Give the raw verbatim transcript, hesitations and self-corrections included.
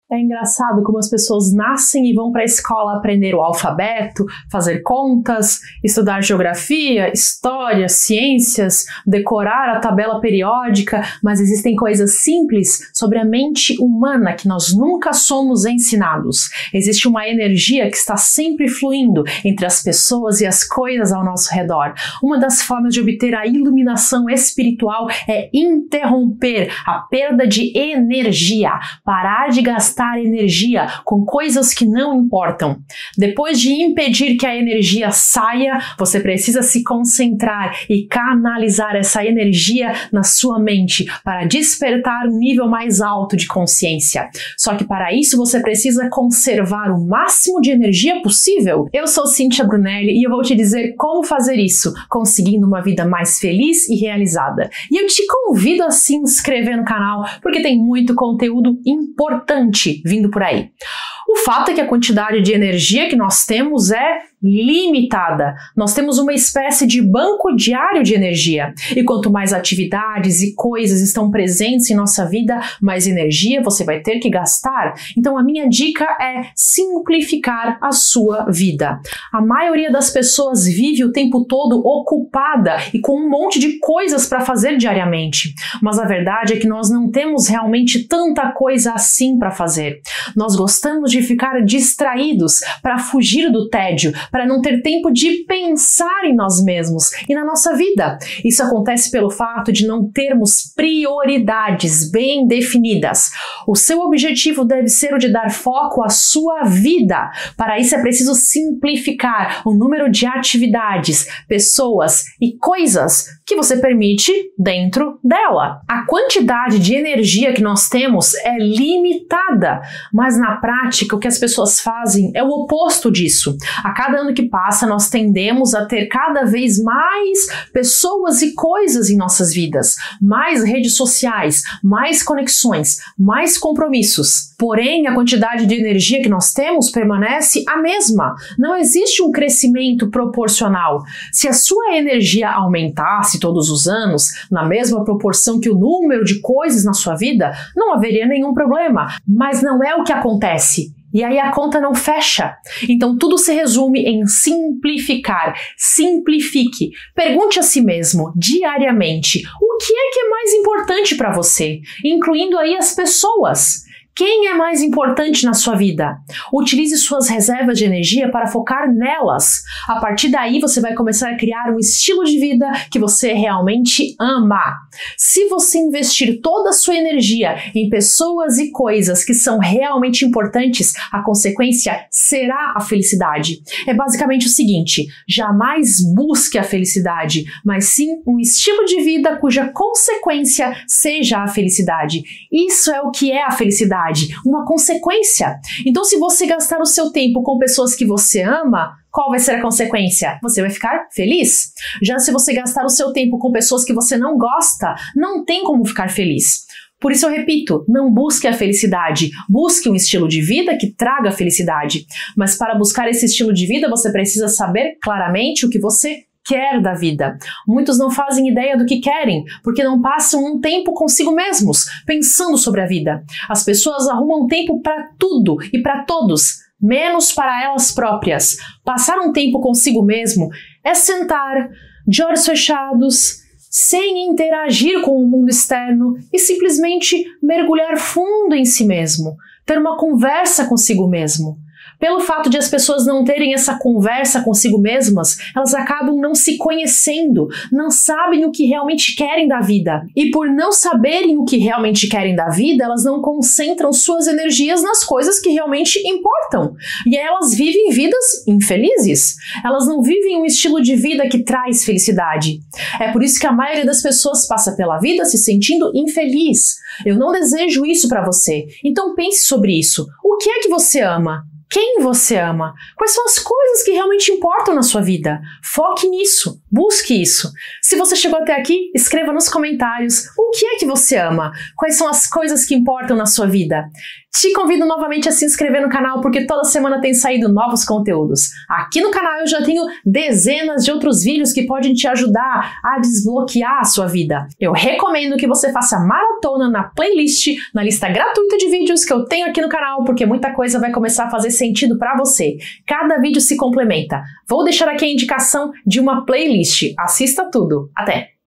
É engraçado como as pessoas nascem e vão para a escola aprender o alfabeto, fazer contas, estudar geografia, história, ciências, decorar a tabela periódica, mas existem coisas simples sobre a mente humana que nós nunca somos ensinados. Existe uma energia que está sempre fluindo entre as pessoas e as coisas ao nosso redor. Uma das formas de obter a iluminação espiritual é interromper a perda de energia, parar de gastar energia com coisas que não importam. Depois de impedir que a energia saia, você precisa se concentrar e canalizar essa energia na sua mente para despertar um nível mais alto de consciência. Só que para isso você precisa conservar o máximo de energia possível. Eu sou Cíntia Brunelli e eu vou te dizer como fazer isso, conseguindo uma vida mais feliz e realizada. E eu te convido a se inscrever no canal, porque tem muito conteúdo importante vindo por aí. O fato é que a quantidade de energia que nós temos é limitada. Nós temos uma espécie de banco diário de energia. E quanto mais atividades e coisas estão presentes em nossa vida, mais energia você vai ter que gastar. Então a minha dica é simplificar a sua vida. A maioria das pessoas vive o tempo todo ocupada e com um monte de coisas para fazer diariamente. Mas a verdade é que nós não temos realmente tanta coisa assim para fazer. Nós gostamos de ficar distraídos para fugir do tédio, para não ter tempo de pensar em nós mesmos e na nossa vida. Isso acontece pelo fato de não termos prioridades bem definidas. O seu objetivo deve ser o de dar foco à sua vida. Para isso é preciso simplificar o número de atividades, pessoas e coisas que você permite dentro dela. A quantidade de energia que nós temos é limitada, mas na prática o que as pessoas fazem é o oposto disso. A cada ano que passa, nós tendemos a ter cada vez mais pessoas e coisas em nossas vidas, mais redes sociais, mais conexões, mais compromissos. Porém, a quantidade de energia que nós temos permanece a mesma. Não existe um crescimento proporcional. Se a sua energia aumentasse todos os anos, na mesma proporção que o número de coisas na sua vida, não haveria nenhum problema. Mas não é o que acontece. E aí a conta não fecha. Então tudo se resume em simplificar. Simplifique. Pergunte a si mesmo, diariamente, o que é que é mais importante para você? Incluindo aí as pessoas. Quem é mais importante na sua vida? Utilize suas reservas de energia para focar nelas. A partir daí você vai começar a criar um estilo de vida que você realmente ama. Se você investir toda a sua energia em pessoas e coisas que são realmente importantes, a consequência será a felicidade. É basicamente o seguinte: jamais busque a felicidade, mas sim um estilo de vida cuja consequência seja a felicidade. Isso é o que é a felicidade. Uma consequência. Então, se você gastar o seu tempo com pessoas que você ama, qual vai ser a consequência? Você vai ficar feliz. Já se você gastar o seu tempo com pessoas que você não gosta, não tem como ficar feliz. Por isso eu repito, não busque a felicidade, busque um estilo de vida que traga felicidade. Mas para buscar esse estilo de vida, você precisa saber claramente o que você quer da vida. Muitos não fazem ideia do que querem, porque não passam um tempo consigo mesmos, pensando sobre a vida. As pessoas arrumam tempo para tudo e para todos, menos para elas próprias. Passar um tempo consigo mesmo é sentar, de olhos fechados, sem interagir com o mundo externo e simplesmente mergulhar fundo em si mesmo, ter uma conversa consigo mesmo. Pelo fato de as pessoas não terem essa conversa consigo mesmas, elas acabam não se conhecendo, não sabem o que realmente querem da vida. E por não saberem o que realmente querem da vida, elas não concentram suas energias nas coisas que realmente importam. E aí elas vivem vidas infelizes. Elas não vivem um estilo de vida que traz felicidade. É por isso que a maioria das pessoas passa pela vida se sentindo infeliz. Eu não desejo isso para você. Então pense sobre isso. O que é que você ama? Quem você ama? Quais são as coisas que realmente importam na sua vida? Foque nisso, busque isso. Se você chegou até aqui, escreva nos comentários o que é que você ama, quais são as coisas que importam na sua vida. Te convido novamente a se inscrever no canal porque toda semana tem saído novos conteúdos. Aqui no canal eu já tenho dezenas de outros vídeos que podem te ajudar a desbloquear a sua vida. Eu recomendo que você faça maratona na playlist, na lista gratuita de vídeos que eu tenho aqui no canal, porque muita coisa vai começar a fazer sentido para você. Cada vídeo se complementa. Vou deixar aqui a indicação de uma playlist. Assista tudo. Até!